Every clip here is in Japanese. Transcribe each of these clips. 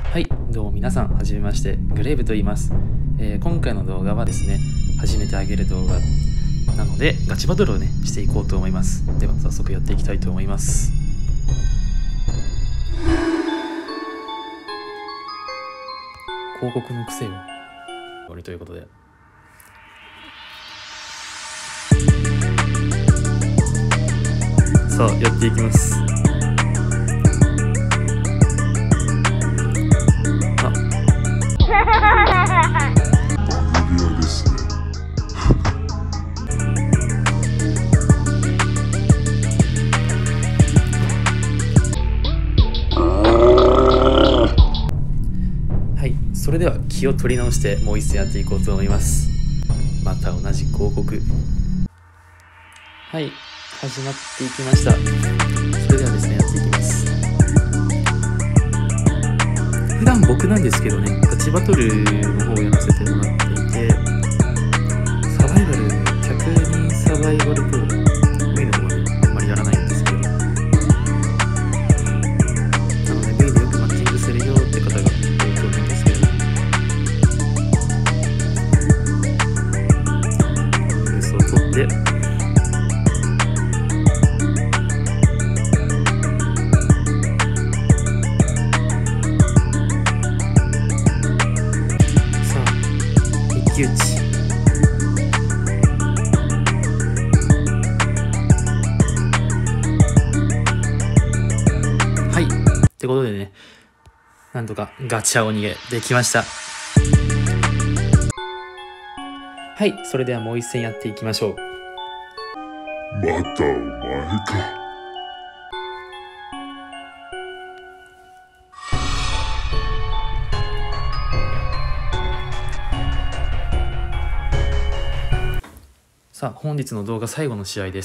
はい、どうも皆さん、はじめまして、グレーブと言います。今回の動画はですね、初めてあげる動画なので、ガチバトルをね、していこうと思います。では、早速やっていきたいと思います。広告の癖を終わりということで。さあ、やっていきます。はい、それでは気を取り直してもう一戦やっていこうと思います。また同じ広告。はい、始まっていきました。それではですね、やっていきます。普段僕なんですけどね、ガチバトルの方をやらせてもらっていて、サバイバル、100人サバイバルとメインの方まであんまりやらないんですけど、なのでメインでよくマッチングするよって方が多いと思うんですけど、ニュースを取って、一騎打ち。はい、ってことでね、なんとかガチャお逃げできました。はい、それではもう一戦やっていきましょう。 またお前か。 さあ、本日の動画最後の試合です。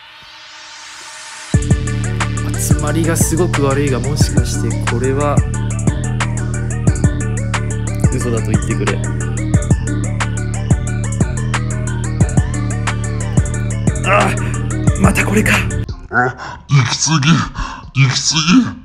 集まりがすごく悪いが、もしかしてこれは嘘だと言ってくれ。ああ、またこれか。 行き過ぎ。